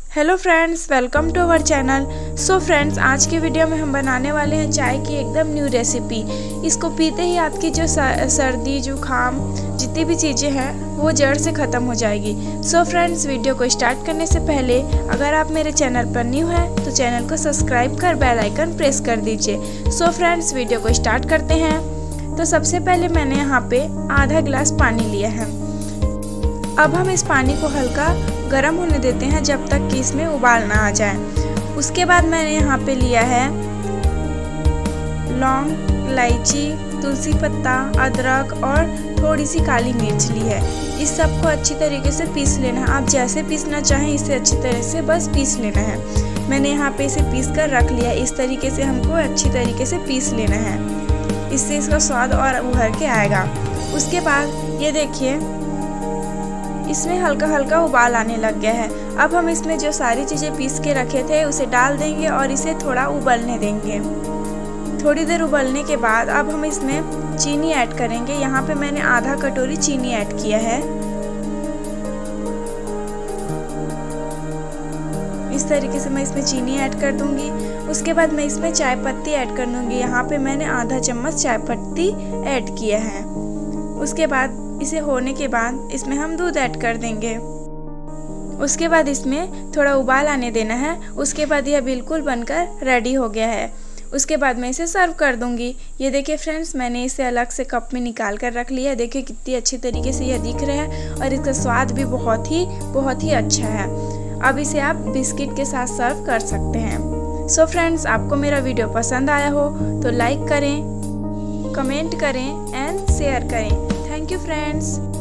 Hello friends, welcome to our channel. So friends, आज के video में हम बनाने वाले हैं चाय की एकदम न्यू रेसिपी। इसको पीते ही आपकी जो सर्दी जुकाम जितनी भी चीज़ें हैं वो जड़ से ख़त्म हो जाएगी। सो फ्रेंड्स, वीडियो को स्टार्ट करने से पहले अगर आप मेरे चैनल पर न्यू हैं तो चैनल को सब्सक्राइब कर बेल आइकन प्रेस कर दीजिए। सो फ्रेंड्स, वीडियो को स्टार्ट करते हैं। तो सबसे पहले मैंने यहाँ पे आधा गिलास पानी लिया है। अब हम इस पानी को हल्का गर्म होने देते हैं जब तक कि इसमें उबाल ना आ जाए। उसके बाद मैंने यहाँ पे लिया है लौंग, इलायची, तुलसी पत्ता, अदरक और थोड़ी सी काली मिर्च ली है। इस सब को अच्छी तरीके से पीस लेना है। आप जैसे पीसना चाहें इसे अच्छी तरह से बस पीस लेना है। मैंने यहाँ पे इसे पीस कर रख लिया। इस तरीके से हमको अच्छी तरीके से पीस लेना है, इससे इसका स्वाद और उभर के आएगा। उसके बाद ये देखिए, इसमें हल्का हल्का उबाल आने लग गया है। अब हम इसमें जो सारी चीज़ें पीस के रखे थे उसे डाल देंगे और इसे थोड़ा उबलने देंगे। थोड़ी देर उबलने के बाद अब हम इसमें चीनी ऐड करेंगे। यहाँ पे मैंने आधा कटोरी चीनी ऐड किया है। इस तरीके से मैं इसमें चीनी ऐड कर दूंगी। उसके बाद मैं इसमें चाय पत्ती ऐड कर दूंगी। यहाँ पे मैंने आधा चम्मच चाय पत्ती ऐड किया है। उसके बाद इसे होने के बाद इसमें हम दूध ऐड कर देंगे। उसके बाद इसमें थोड़ा उबाल आने देना है। उसके बाद यह बिल्कुल बनकर रेडी हो गया है। उसके बाद मैं इसे सर्व कर दूंगी। ये देखिए फ्रेंड्स, मैंने इसे अलग से कप में निकाल कर रख लिया है। देखिए कितनी अच्छी तरीके से यह दिख रहा है और इसका स्वाद भी बहुत ही अच्छा है। अब इसे आप बिस्किट के साथ सर्व कर सकते हैं। सो फ्रेंड्स, आपको मेरा वीडियो पसंद आया हो तो लाइक करें, कमेंट करें एंड शेयर करें। Thank you friends.